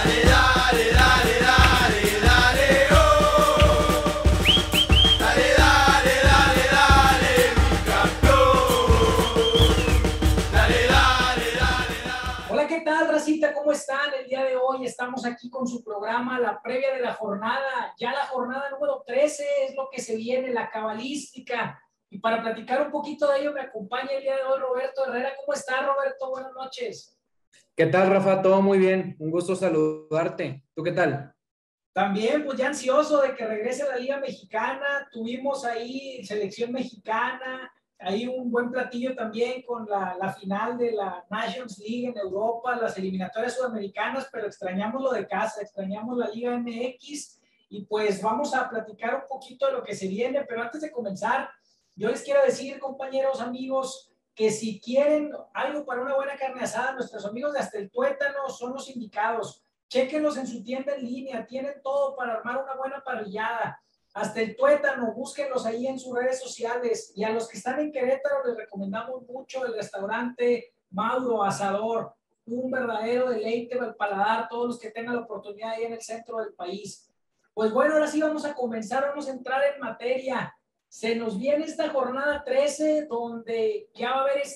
Hola, ¿qué tal, racita? ¿Cómo están? El día de hoy estamos aquí con su programa, la previa de la jornada. Ya la jornada número 13 es lo que se viene, la cabalística. Y para platicar un poquito de ello me acompaña el día de hoy Roberto Herrera. ¿Cómo está, Roberto? Buenas noches. ¿Qué tal, Rafa? Todo muy bien. Un gusto saludarte. ¿Tú qué tal? También, pues ya ansioso de que regrese la Liga Mexicana. Tuvimos ahí selección mexicana, ahí un buen platillo también con la final de la Nations League en Europa, las eliminatorias sudamericanas, pero extrañamos lo de casa, extrañamos la Liga MX y pues vamos a platicar un poquito de lo que se viene, pero antes de comenzar, yo les quiero decir, compañeros, amigos, que si quieren algo para una buena carne asada, nuestros amigos de Hasta el Tuétano son los indicados. Chéquenlos en su tienda en línea, tienen todo para armar una buena parrillada. Hasta el Tuétano, búsquenlos ahí en sus redes sociales. Y a los que están en Querétaro les recomendamos mucho el restaurante Mauro Asador, un verdadero deleite al paladar, todos los que tengan la oportunidad ahí en el centro del país. Pues bueno, ahora sí vamos a comenzar, vamos a entrar en materia. Se nos viene esta jornada 13 donde ya va a haber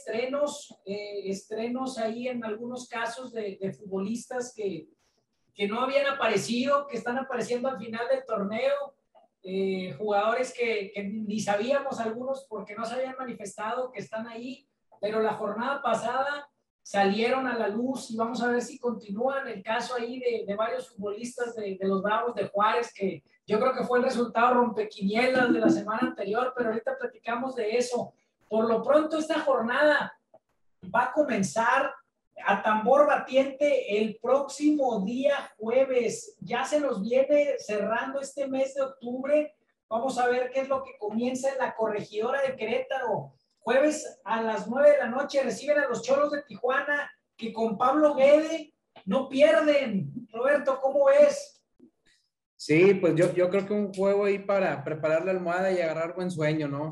estrenos ahí en algunos casos de futbolistas que no habían aparecido, que están apareciendo al final del torneo, jugadores que ni sabíamos algunos porque no se habían manifestado que están ahí, pero la jornada pasada salieron a la luz y vamos a ver si continúan el caso ahí de varios futbolistas de los Bravos de Juárez, que yo creo que fue el resultado rompequinielas de la semana anterior, pero ahorita platicamos de eso. Por lo pronto esta jornada va a comenzar a tambor batiente el próximo día jueves. Ya se nos viene cerrando este mes de octubre. Vamos a ver qué es lo que comienza en la Corregidora de Querétaro. Jueves a las 9 de la noche reciben a los Cholos de Tijuana, que con Pablo Guede no pierden. Roberto, ¿cómo ves? Sí, pues yo creo que un juego ahí para preparar la almohada y agarrar buen sueño, ¿no?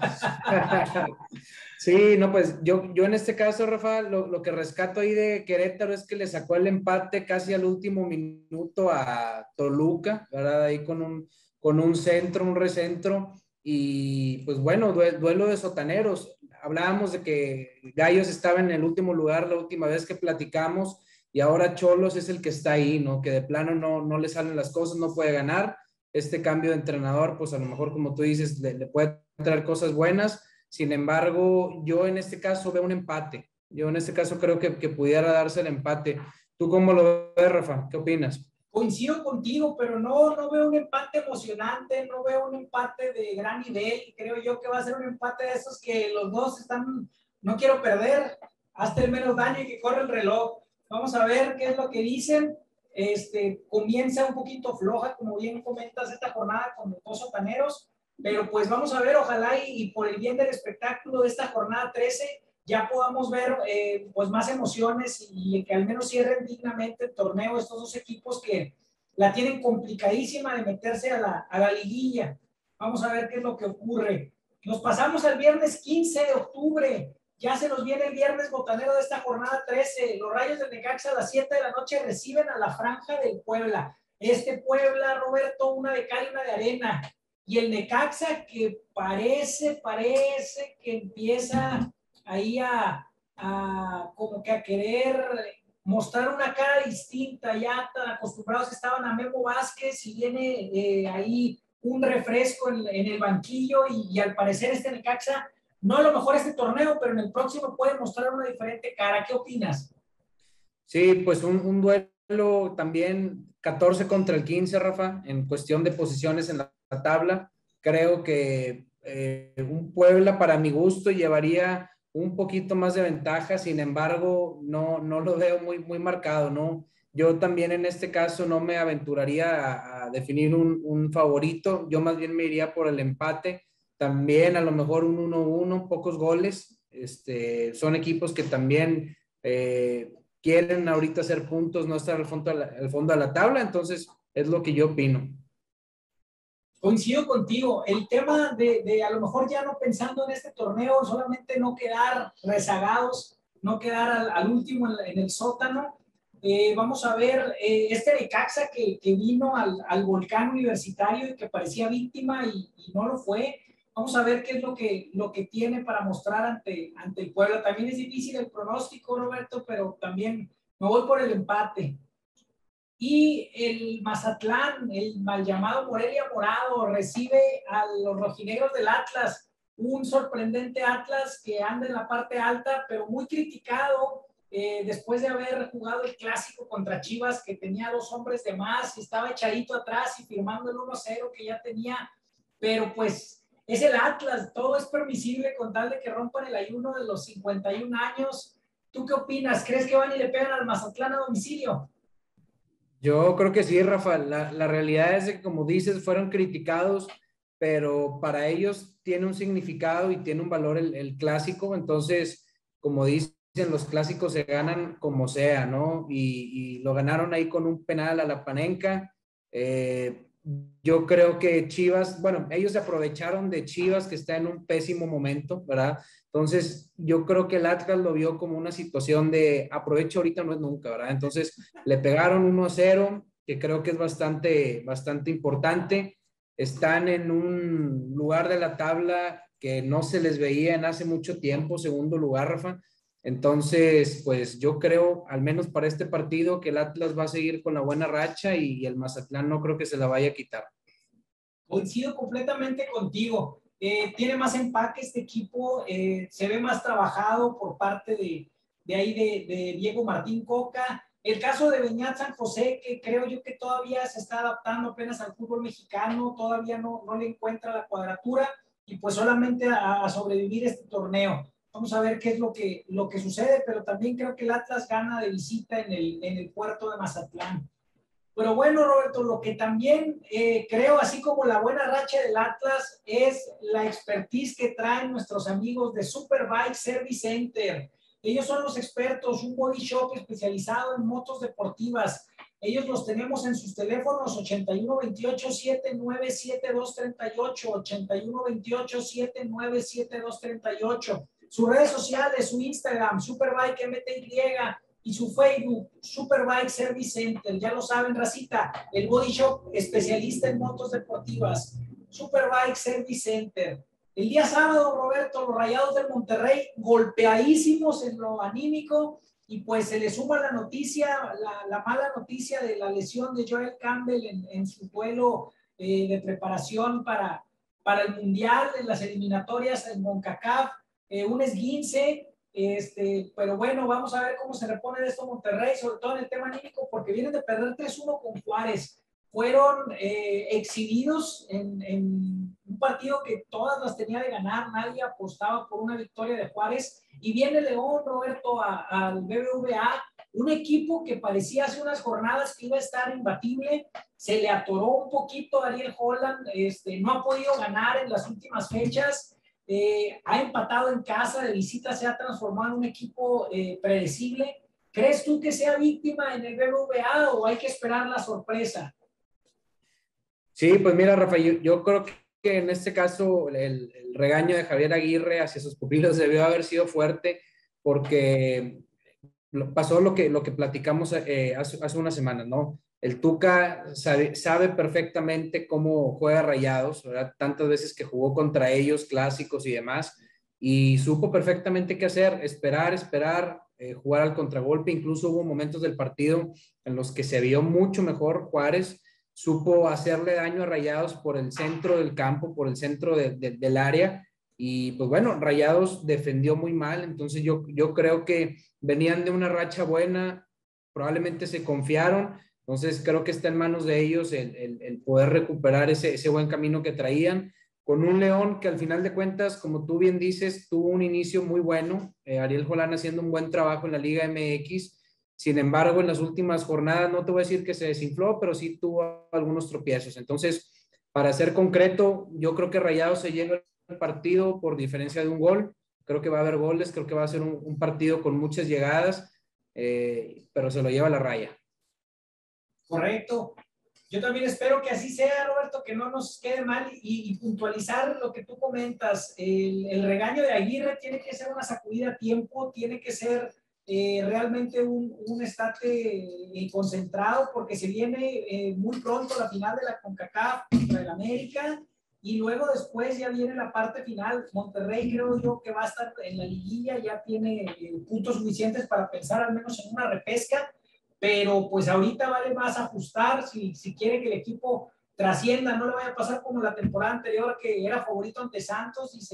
Sí, no, pues yo en este caso, Rafa, lo que rescato ahí de Querétaro es que le sacó el empate casi al último minuto a Toluca, ¿verdad? Ahí con un centro, un recentro, y pues bueno, duelo de sotaneros. Hablábamos de que Gallos estaba en el último lugar la última vez que platicamos, y ahora Cholos es el que está ahí, ¿no? Que de plano no le salen las cosas, no puede ganar. Este cambio de entrenador, pues a lo mejor, como tú dices, le puede traer cosas buenas. Sin embargo, yo en este caso veo un empate. Yo en este caso creo que pudiera darse el empate. ¿Tú cómo lo ves, Rafa? ¿Qué opinas? Coincido contigo, pero no veo un empate emocionante, no veo un empate de gran nivel. Creo yo que va a ser un empate de esos que los dos están, no quiero perder, hasta el menos daño y que corre el reloj. Vamos a ver qué es lo que dicen. Comienza un poquito floja, como bien comentas, esta jornada con los dos sotaneros, pero pues vamos a ver, ojalá y por el bien del espectáculo de esta jornada 13 ya podamos ver pues más emociones y que al menos cierren dignamente el torneo estos dos equipos que la tienen complicadísima de meterse a la liguilla. Vamos a ver qué es lo que ocurre. Nos pasamos al viernes 15 de octubre. Ya se nos viene el viernes botanero de esta jornada 13. Los Rayos del Necaxa a las 7 de la noche reciben a la Franja del Puebla. Este Puebla, Roberto, una de cal y una de arena. Y el Necaxa que parece que empieza ahí como que a querer mostrar una cara distinta, ya tan acostumbrados que estaban a Memo Vázquez y viene ahí un refresco en el banquillo y al parecer este Necaxa, no a lo mejor este torneo, pero en el próximo puede mostrar una diferente cara. ¿Qué opinas? Sí, pues un duelo también 14 contra el 15, Rafa, en cuestión de posiciones en la tabla. Creo que un Puebla, para mi gusto, llevaría un poquito más de ventaja. Sin embargo, no lo veo muy marcado, ¿no? Yo también en este caso no me aventuraría a definir un favorito. Yo más bien me iría por el empate. También a lo mejor un 1-1, pocos goles. Son equipos que también quieren ahorita hacer puntos, no estar al fondo de la tabla, entonces es lo que yo opino. Coincido contigo. El tema de a lo mejor ya no pensando en este torneo, solamente no quedar rezagados, no quedar al último en el sótano. Vamos a ver este Necaxa que vino al volcán universitario y que parecía víctima y no lo fue. Vamos a ver qué es lo que tiene para mostrar ante el Puebla. También es difícil el pronóstico, Roberto, pero también me voy por el empate. Y el Mazatlán, el mal llamado Morelia Morado, recibe a los rojinegros del Atlas, un sorprendente Atlas que anda en la parte alta, pero muy criticado después de haber jugado el clásico contra Chivas, que tenía 2 hombres de más y estaba echadito atrás y firmando el 1-0 que ya tenía, pero pues es el Atlas, todo es permisible con tal de que rompan el ayuno de los 51 años. ¿Tú qué opinas? ¿Crees que van y le pegan al Mazatlán a domicilio? Yo creo que sí, Rafa. La realidad es que, como dices, fueron criticados, pero para ellos tiene un significado y tiene un valor el clásico. Entonces, como dicen, los clásicos se ganan como sea, ¿no? Y lo ganaron ahí con un penal a la Panenka. Yo creo que Chivas, bueno, ellos se aprovecharon de Chivas, que está en un pésimo momento, ¿verdad? Entonces, yo creo que el Atlas lo vio como una situación de aprovecho ahorita, no es nunca, ¿verdad? Entonces, le pegaron 1-0, que creo que es bastante importante. Están en un lugar de la tabla que no se les veía en hace mucho tiempo, segundo lugar, Rafa. Entonces, pues yo creo, al menos para este partido, que el Atlas va a seguir con la buena racha y el Mazatlán no creo que se la vaya a quitar. Coincido completamente contigo. Tiene más empaque este equipo, se ve más trabajado por parte de ahí de Diego Martín Coca. El caso de Beñat San José, que creo yo que todavía se está adaptando apenas al fútbol mexicano, todavía no le encuentra la cuadratura y pues solamente a sobrevivir este torneo. Vamos a ver qué es lo que sucede, pero también creo que el Atlas gana de visita en el puerto de Mazatlán. Pero bueno, Roberto, lo que también creo, así como la buena racha del Atlas, es la expertise que traen nuestros amigos de Superbike Service Center. Ellos son los expertos, un body shop especializado en motos deportivas. Ellos los tenemos en sus teléfonos 8128-797-238, 8128-797-238. Sus redes sociales, su Instagram, Superbike MTY, y su Facebook, Superbike Service Center. Ya lo saben, racita, el body shop especialista en motos deportivas, Superbike Service Center. El día sábado, Roberto, los Rayados del Monterrey golpeadísimos en lo anímico y pues se le suma la noticia, la mala noticia de la lesión de Joel Campbell en su duelo de preparación para el Mundial, en las eliminatorias en CONCACAF, un esguince. Pero bueno, vamos a ver cómo se repone de esto Monterrey, sobre todo en el tema anímico, porque vienen de perder 3-1 con Juárez. Fueron exhibidos en un partido que todas las tenía de ganar, nadie apostaba por una victoria de Juárez. Y viene León, Roberto, al BBVA, un equipo que parecía hace unas jornadas que iba a estar imbatible, se le atoró un poquito a Ariel Holland, no ha podido ganar en las últimas fechas. Ha empatado en casa, de visita se ha transformado en un equipo predecible. ¿Crees tú que sea víctima en el BBVA o hay que esperar la sorpresa? Sí, pues mira, Rafa, yo creo que en este caso el regaño de Javier Aguirre hacia sus pupilos debió haber sido fuerte porque pasó lo que platicamos hace unas semanas, ¿no? El Tuca sabe perfectamente cómo juega Rayados, ¿verdad? Tantas veces que jugó contra ellos, clásicos y demás, y supo perfectamente qué hacer, esperar, jugar al contragolpe. Incluso hubo momentos del partido en los que se vio mucho mejor Juárez, supo hacerle daño a Rayados por el centro del campo, por el centro del área, y pues bueno, Rayados defendió muy mal. Entonces yo creo que venían de una racha buena, probablemente se confiaron. Entonces creo que está en manos de ellos el poder recuperar ese buen camino que traían, con un León que al final de cuentas, como tú bien dices, tuvo un inicio muy bueno, Ariel Jolán haciendo un buen trabajo en la Liga MX. Sin embargo, en las últimas jornadas, no te voy a decir que se desinfló, pero sí tuvo algunos tropiezos. Entonces, para ser concreto, yo creo que Rayados se lleva el partido por diferencia de un gol. Creo que va a haber goles, creo que va a ser un partido con muchas llegadas, pero se lo lleva a la raya. Correcto. Yo también espero que así sea, Roberto, que no nos quede mal y puntualizar lo que tú comentas. El regaño de Aguirre tiene que ser una sacudida a tiempo, tiene que ser realmente un estate concentrado porque se viene muy pronto la final de la CONCACAF contra el América y luego después ya viene la parte final. Monterrey creo yo que va a estar en la liguilla, ya tiene puntos suficientes para pensar al menos en una repesca, pero pues ahorita vale más ajustar si quiere que el equipo trascienda, no le vaya a pasar como la temporada anterior que era favorito ante Santos y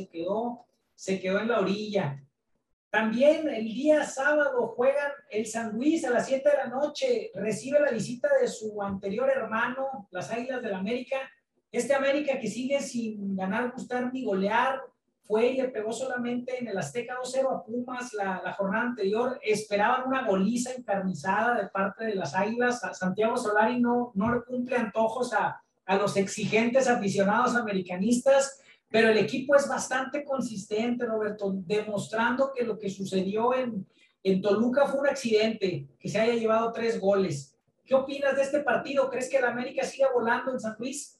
se quedó en la orilla. También el día sábado juegan el San Luis a las 7 de la noche, recibe la visita de su anterior hermano, las Águilas del América. Este América que sigue sin ganar, gustar ni golear, fue y le pegó solamente en el Azteca 2-0 a Pumas la jornada anterior. Esperaban una goliza encarnizada de parte de las Águilas. A Santiago Solari no le cumple antojos a los exigentes aficionados americanistas, pero el equipo es bastante consistente, Roberto, demostrando que lo que sucedió en Toluca fue un accidente, que se haya llevado 3 goles. ¿Qué opinas de este partido? ¿Crees que el América siga volando en San Luis?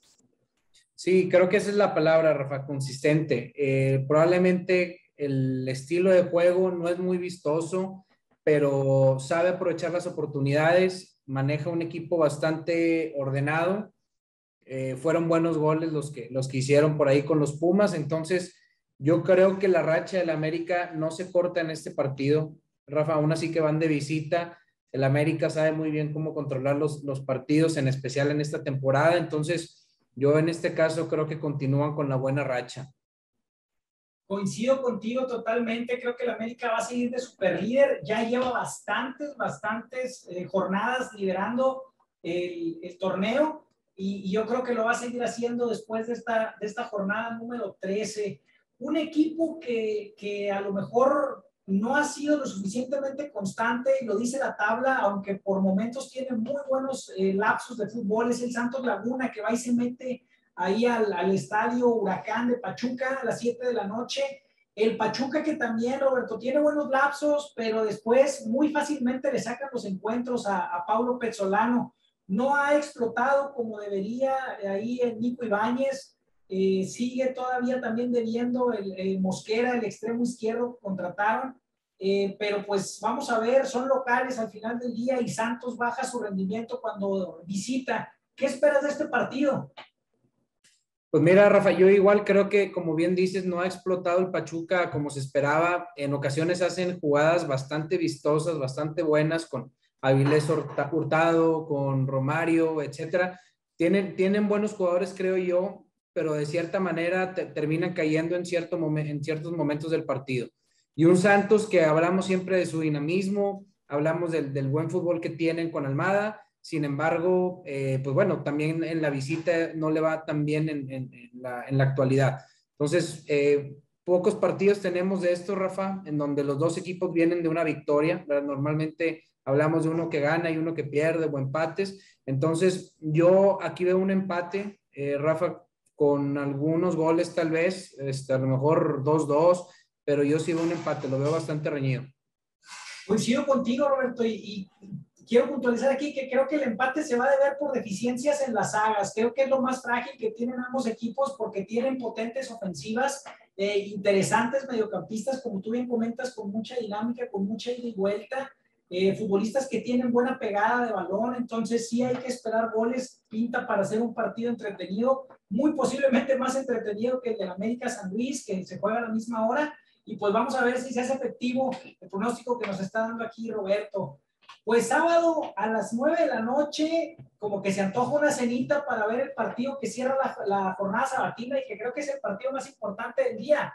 Sí, creo que esa es la palabra, Rafa, consistente. Probablemente el estilo de juego no es muy vistoso, pero sabe aprovechar las oportunidades, maneja un equipo bastante ordenado. Fueron buenos goles los que hicieron por ahí con los Pumas, entonces yo creo que la racha del América no se corta en este partido, Rafa, aún así que van de visita. El América sabe muy bien cómo controlar los partidos, en especial en esta temporada, entonces yo en este caso creo que continúan con la buena racha. Coincido contigo totalmente, creo que el América va a seguir de superlíder, ya lleva bastantes jornadas liderando el torneo y yo creo que lo va a seguir haciendo después de esta jornada número 13. Un equipo que a lo mejor no ha sido lo suficientemente constante, y lo dice la tabla, aunque por momentos tiene muy buenos lapsos de fútbol, es el Santos Laguna que va y se mete ahí al estadio Huracán de Pachuca a las 7 de la noche. El Pachuca que también, Roberto, tiene buenos lapsos, pero después muy fácilmente le sacan los encuentros a Paulo Pezzolano. No ha explotado como debería ahí el Nico Ibáñez. Sigue todavía también debiendo el Mosquera, el extremo izquierdo, contrataron. Pero pues vamos a ver, son locales al final del día y Santos baja su rendimiento cuando visita. ¿Qué esperas de este partido? Pues mira, Rafa, yo igual creo que, como bien dices, no ha explotado el Pachuca como se esperaba. En ocasiones hacen jugadas bastante vistosas, bastante buenas con Avilés Hurtado, con Romario, etcétera. Tienen buenos jugadores, creo yo, pero de cierta manera terminan cayendo en ciertos momentos del partido. Y un Santos que hablamos siempre de su dinamismo, hablamos del buen fútbol que tienen con Almada. Sin embargo, pues bueno, también en la visita no le va tan bien en la actualidad. Entonces, pocos partidos tenemos de esto, Rafa, en donde los dos equipos vienen de una victoria, ¿verdad? Normalmente hablamos de uno que gana y uno que pierde o empates. Entonces, yo aquí veo un empate, Rafa, con algunos goles tal vez, a lo mejor 2-2, pero yo sí veo un empate, lo veo bastante reñido. Coincido contigo, Roberto, y quiero puntualizar aquí que creo que el empate se va a deber por deficiencias en las sagas. Creo que es lo más frágil que tienen ambos equipos porque tienen potentes ofensivas, interesantes mediocampistas, como tú bien comentas, con mucha dinámica, con mucha ida y vuelta, futbolistas que tienen buena pegada de balón. Entonces sí hay que esperar goles, pinta para hacer un partido entretenido, muy posiblemente más entretenido que el del América San Luis, que se juega a la misma hora. Y pues vamos a ver si se hace efectivo el pronóstico que nos está dando aquí Roberto. Pues sábado a las 9 de la noche, como que se antoja una cenita para ver el partido que cierra la jornada sabatina y que creo que es el partido más importante del día.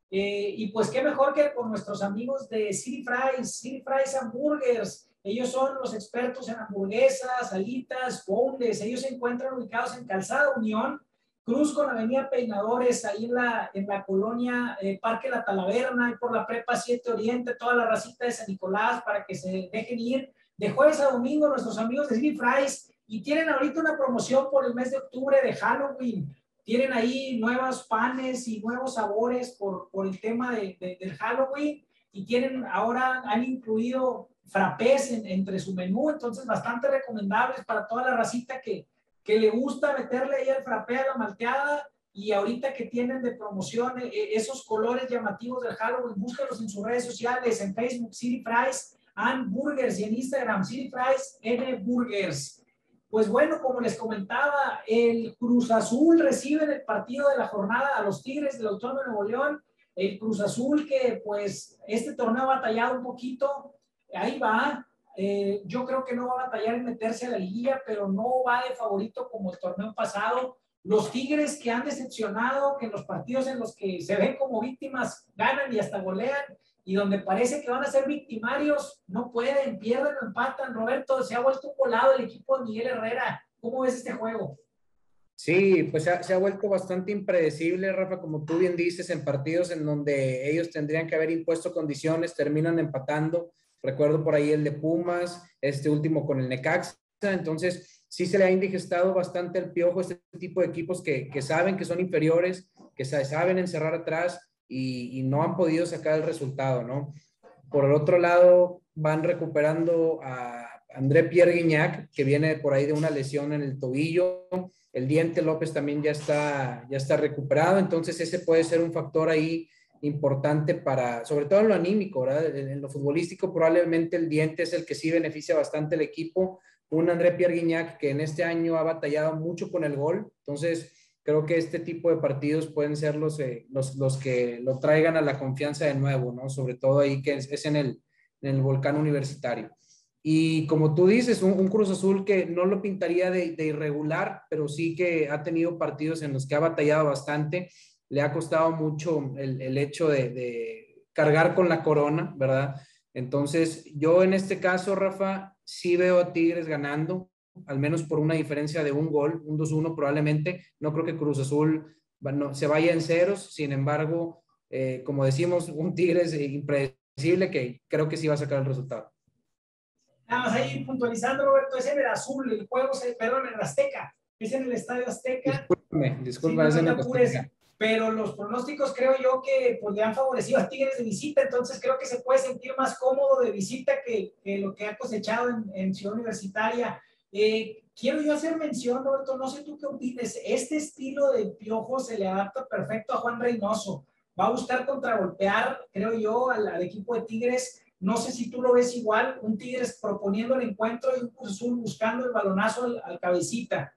Y pues qué mejor que con nuestros amigos de City Fries Hamburgers. Ellos son los expertos en hamburguesas, alitas, boneless. Ellos se encuentran ubicados en Calzada Unión, Cruz con Avenida Peinadores, ahí en la colonia Parque La Talaverna, y por la Prepa 7 Oriente, toda la racita de San Nicolás, para que se dejen ir de jueves a domingo nuestros amigos de City Fries, y tienen ahorita una promoción por el mes de octubre de Halloween. Tienen ahí nuevos panes y nuevos sabores por el tema del Halloween, y han incluido frappés entre su menú, entonces bastante recomendables para toda la racita que le gusta meterle ahí el frappé a la malteada. Y ahorita que tienen de promoción esos colores llamativos del Halloween, búscalos en sus redes sociales, en Facebook, City Fries, and Burgers y en Instagram, City Fries N Burgers. Pues bueno, como les comentaba, el Cruz Azul recibe en el partido de la jornada a los Tigres del Autónomo de Nuevo León. El Cruz Azul que pues este torneo ha batallado un poquito, ahí va. Yo creo que no va a batallar en meterse a la liguilla, pero no va de favorito como el torneo pasado. Los Tigres que han decepcionado, que en los partidos en los que se ven como víctimas ganan y hasta golean, y donde parece que van a ser victimarios, no pueden, pierden o empatan. Roberto, se ha vuelto un volado el equipo de Miguel Herrera. ¿Cómo ves este juego? Sí, pues se ha vuelto bastante impredecible, Rafa, como tú bien dices, en partidos en donde ellos tendrían que haber impuesto condiciones, terminan empatando. Recuerdo por ahí el de Pumas, este último con el Necaxa. Entonces, sí se le ha indigestado bastante el piojo este tipo de equipos que saben que son inferiores, que saben encerrar atrás y no han podido sacar el resultado, ¿no? Por el otro lado, van recuperando a André Pierre Guignac, que viene por ahí de una lesión en el tobillo. El Diente López también ya está recuperado, entonces ese puede ser un factor ahí importante para, sobre todo en lo anímico, ¿verdad? En lo futbolístico probablemente el Diente es el que sí beneficia bastante al equipo. Un André Pierre Guignac que en este año ha batallado mucho con el gol, entonces creo que este tipo de partidos pueden ser los que lo traigan a la confianza de nuevo, ¿no? Sobre todo ahí que es en el Volcán Universitario. Y como tú dices, un Cruz Azul que no lo pintaría de irregular, pero sí que ha tenido partidos en los que ha batallado bastante. Le ha costado mucho el hecho de cargar con la corona, ¿verdad? Entonces, yo en este caso, Rafa, sí veo a Tigres ganando, al menos por una diferencia de un gol, un 2-1 probablemente. No creo que Cruz Azul se vaya en ceros, sin embargo, como decimos, un Tigres impredecible que creo que sí va a sacar el resultado. Nada más ahí puntualizando, Roberto, es en el azul, el juego, perdón, en el Azteca, es en el Estadio Azteca. Sí, Disculpa, no, es no en te el apures, Azteca. pero los pronósticos creo yo que pues, le han favorecido a Tigres de visita, entonces creo que se puede sentir más cómodo de visita que lo que ha cosechado en Ciudad Universitaria. Quiero yo hacer mención, Roberto, no sé tú qué opinas, este estilo de Piojo se le adapta perfecto a Juan Reynoso, va a buscar contragolpear, creo yo, al equipo de Tigres. No sé si tú lo ves igual, un Tigres proponiendo el encuentro y un Cruz Azul buscando el balonazo al cabecita.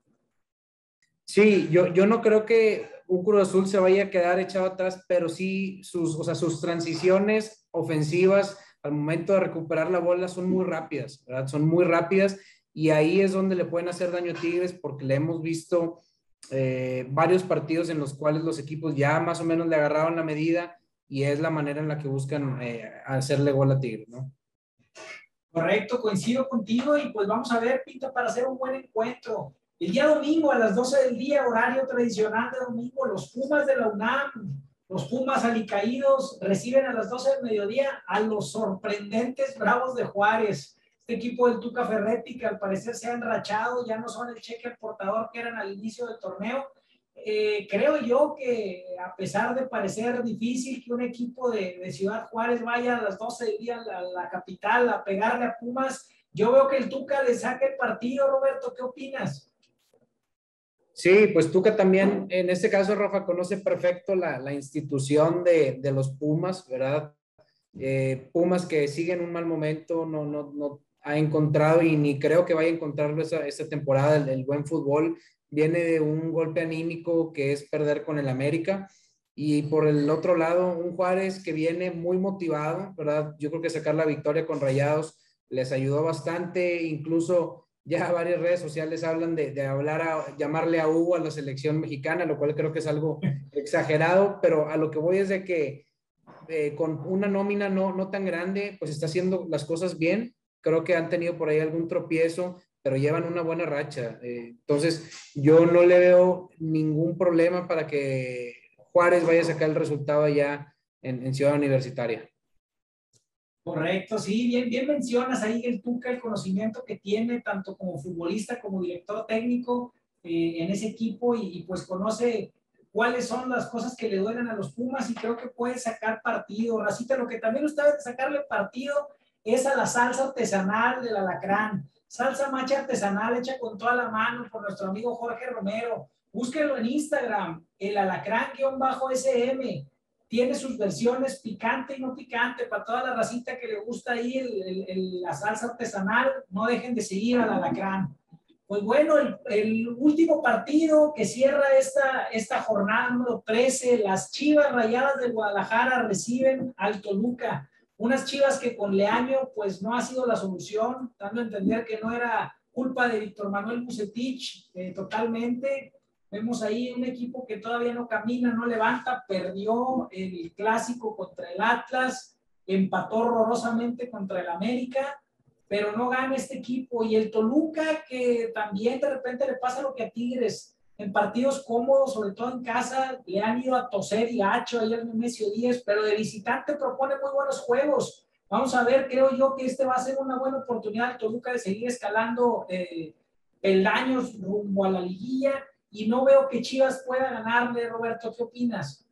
Sí, yo no creo que un Cruz Azul se vaya a quedar echado atrás, pero sí o sea, sus transiciones ofensivas al momento de recuperar la bola son muy rápidas, ¿verdad? Son muy rápidas y ahí es donde le pueden hacer daño a Tigres porque le hemos visto varios partidos en los cuales los equipos ya más o menos le agarraron la medida y es la manera en la que buscan hacerle gol a Tigres, ¿no? Correcto, coincido contigo y pues vamos a ver, Pinto, para hacer un buen encuentro. El día domingo a las 12 del día, horario tradicional de domingo, los Pumas de la UNAM, los Pumas alicaídos, reciben a las 12 del mediodía a los sorprendentes Bravos de Juárez. Este equipo del Tuca Ferretti que al parecer se ha enrachado, ya no son el cheque portador que eran al inicio del torneo. Creo yo que a pesar de parecer difícil que un equipo de Ciudad Juárez vaya a las 12 del día a la capital a pegarle a Pumas, yo veo que el Tuca le saca el partido. Roberto, ¿qué opinas? Sí, pues Tuca también, en este caso, Rafa, conoce perfecto la institución de los Pumas, ¿verdad? Pumas que siguen un mal momento, no ha encontrado y ni creo que vaya a encontrarlo esta temporada el buen fútbol. Viene de un golpe anímico que es perder con el América. Y por el otro lado, un Juárez que viene muy motivado, ¿verdad? Yo creo que sacar la victoria con Rayados les ayudó bastante, incluso ya varias redes sociales hablan de llamarle a Hugo a la selección mexicana, lo cual creo que es algo exagerado, pero a lo que voy es de que con una nómina no tan grande, pues está haciendo las cosas bien. Creo que han tenido por ahí algún tropiezo, pero llevan una buena racha. Entonces, yo no le veo ningún problema para que Juárez vaya a sacar el resultado allá en Ciudad Universitaria. Correcto, sí, bien mencionas ahí el Tuca, el conocimiento que tiene tanto como futbolista como director técnico en ese equipo y pues conoce cuáles son las cosas que le duelen a los Pumas y creo que puede sacar partido. Racita, lo que también usted debe sacarle partido es a la salsa artesanal del alacrán. Salsa macha artesanal hecha con toda la mano por nuestro amigo Jorge Romero. Búsquenlo en Instagram, el alacrán-sm. tiene sus versiones picante y no picante, para toda la racita que le gusta ahí la salsa artesanal, no dejen de seguir al Alacrán. Pues bueno, el último partido que cierra esta jornada número 13, las Chivas Rayadas de Guadalajara reciben al Toluca. Unas Chivas que con Leaño pues no ha sido la solución, dando a entender que no era culpa de Víctor Manuel Vucetich totalmente. Vemos ahí un equipo que todavía no camina, no levanta, perdió el clásico contra el Atlas, empató horrorosamente contra el América, pero no gana este equipo. Y el Toluca, que también de repente le pasa lo que a Tigres, en partidos cómodos, sobre todo en casa, le han ido a toser y hacho ayer en Nemesio 10, pero de visitante propone muy buenos juegos. Vamos a ver, creo yo que va a ser una buena oportunidad al Toluca de seguir escalando peldaños rumbo a la liguilla, y no veo que Chivas pueda ganarle. Roberto, ¿qué opinas?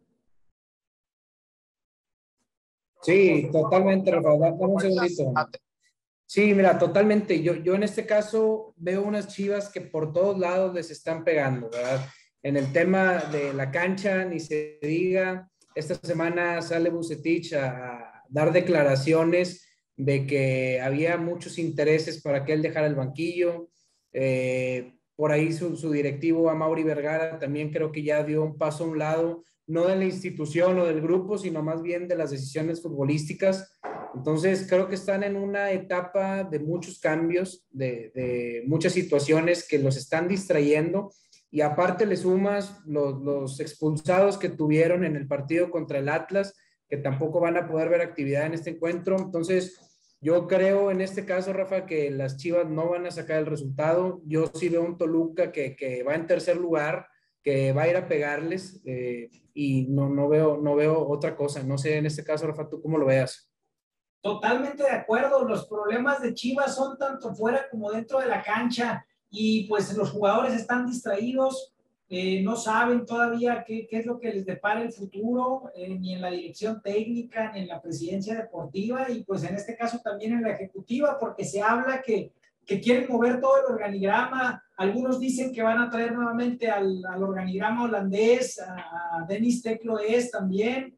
Sí, totalmente, Rafa. Dame un segundito. Sí, mira, totalmente. Yo en este caso veo unas Chivas que por todos lados les están pegando, ¿verdad? En el tema de la cancha, ni se diga. Esta semana sale Vucetich a dar declaraciones de que había muchos intereses para que él dejara el banquillo. Por ahí su directivo, Amaury Vergara, también creo que ya dio un paso a un lado, no de la institución o del grupo, sino más bien de las decisiones futbolísticas. Entonces, creo que están en una etapa de muchos cambios, de muchas situaciones que los están distrayendo, y aparte le sumas los expulsados que tuvieron en el partido contra el Atlas, que tampoco van a poder ver actividad en este encuentro. Entonces, yo creo en este caso, Rafa, que las Chivas no van a sacar el resultado. Yo sí veo un Toluca que va en tercer lugar, que va a ir a pegarles, y no veo otra cosa. No sé, en este caso, Rafa, ¿tú cómo lo veas? Totalmente de acuerdo. Los problemas de Chivas son tanto fuera como dentro de la cancha, y pues los jugadores están distraídos, no saben todavía qué es lo que les depara el futuro, ni en la dirección técnica, ni en la presidencia deportiva, y pues en este caso también en la ejecutiva, porque se habla que quieren mover todo el organigrama. Algunos dicen que van a traer nuevamente al organigrama holandés, a Dennis Tecloes también,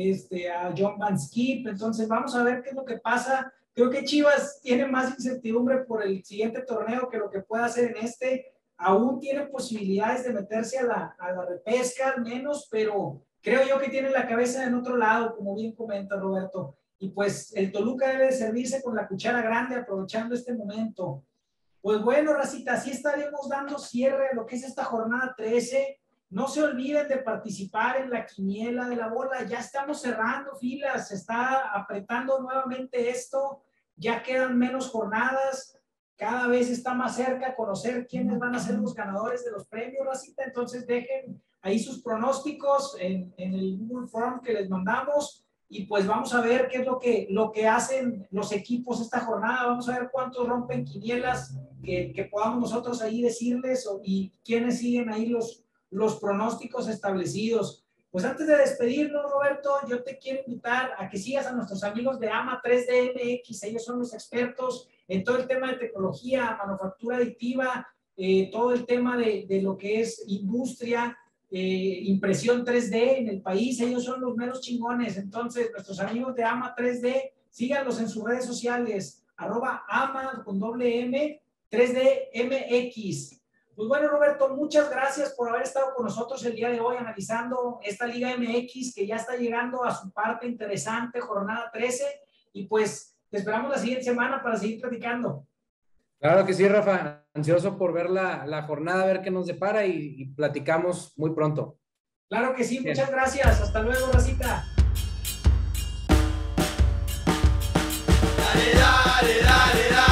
a John Van Schip. Entonces vamos a ver qué es lo que pasa. Creo que Chivas tiene más incertidumbre por el siguiente torneo que lo que pueda hacer en este. Aún tiene posibilidades de meterse a la repesca al menos, pero creo yo que tiene la cabeza en otro lado, como bien comenta Roberto. Y pues el Toluca debe servirse con la cuchara grande, aprovechando este momento. Pues bueno, racita, así estaremos dando cierre a lo que es esta jornada 13. No se olviden de participar en la quiniela de la bola. Ya estamos cerrando filas, se está apretando nuevamente esto. Ya quedan menos jornadas. Cada vez está más cerca conocer quiénes van a ser los ganadores de los premios, racita. Entonces dejen ahí sus pronósticos en el Google Form que les mandamos, y pues vamos a ver qué es lo que hacen los equipos esta jornada. Vamos a ver cuántos rompen quinielas, que podamos nosotros ahí decirles, y quiénes siguen ahí los pronósticos establecidos. Pues antes de despedirnos, Roberto, yo te quiero invitar a que sigas a nuestros amigos de AMA 3D MX. Ellos son los expertos en todo el tema de tecnología, manufactura aditiva, todo el tema de lo que es industria, impresión 3D en el país. Ellos son los meros chingones. Entonces, nuestros amigos de AMA 3D, síganlos en sus redes sociales, @ama con doble M 3D MX. Pues bueno, Roberto, muchas gracias por haber estado con nosotros el día de hoy analizando esta Liga MX, que ya está llegando a su parte interesante, jornada 13, y pues te esperamos la siguiente semana para seguir platicando. Claro que sí, Rafa. Ansioso por ver la jornada, a ver qué nos depara, y platicamos muy pronto. Claro que sí, bien. Muchas gracias. Hasta luego, racita. Dale, dale, dale, dale.